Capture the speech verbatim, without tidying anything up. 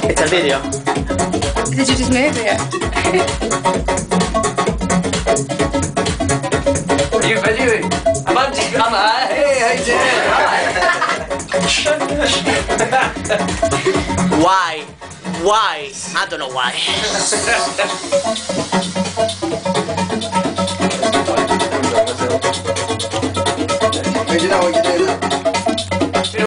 It's a video. Did you just move it? Are you videoing? I'm on I'm uh, hey, how you Why? doing? Why? I don't know why.